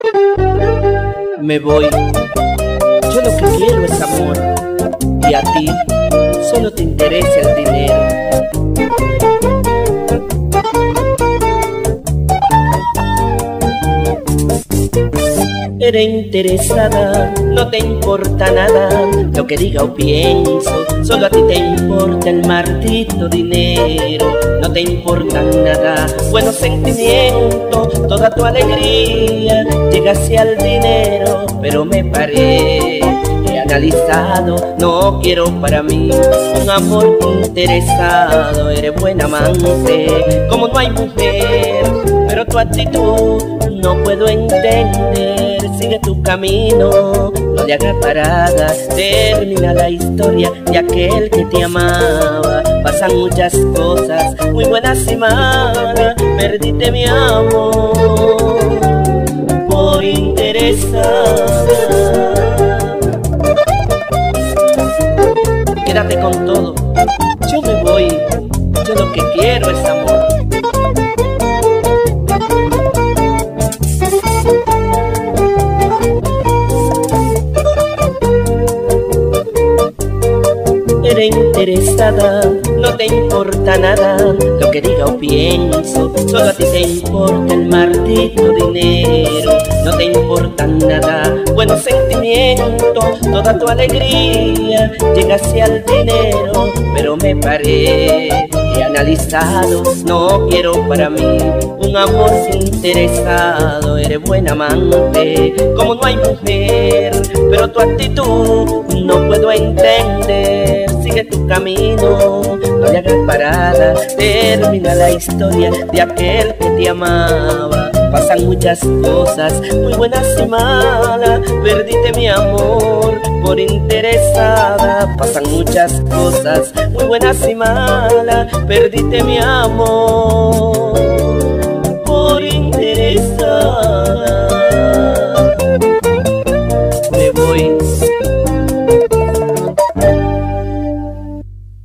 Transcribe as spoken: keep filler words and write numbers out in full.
Me voy, yo lo que quiero es amor, y a ti solo te interesa el dinero. Eres interesada, no te importa nada lo que diga o pienso, solo a ti te importa el maldito dinero. No te importa nada, buenos sentimientos, toda tu alegría llega hacia el dinero. Pero me paré, he analizado, no quiero para mí un amor interesado. Eres buen amante, como no hay mujer, pero tu actitud no puedo entender. Sigue tu camino, no le hagas parada, termina la historia de aquel que te amaba. Pasan muchas cosas, muy buenas y malas, perdiste mi amor por interesada. Quédate con todo, yo me voy, yo lo que quiero es amor. Eres interesada, no te importa nada lo que diga o pienso, solo a ti te importa el maldito dinero. No te importa nada, buenos sentimientos, toda tu alegría llega hacia el dinero. Pero me paré, he analizado, no quiero para mí un amor interesado. Eres buen amante, como no hay mujer, pero tu actitud no puedo entender. Sigue tu camino, no le hagas parada, termina la historia de aquel que te amaba. Pasan muchas cosas, muy buenas y malas, perdiste mi amor por interesada. Pasan muchas cosas, muy buenas y malas, perdiste mi amor por interesada. Me voy,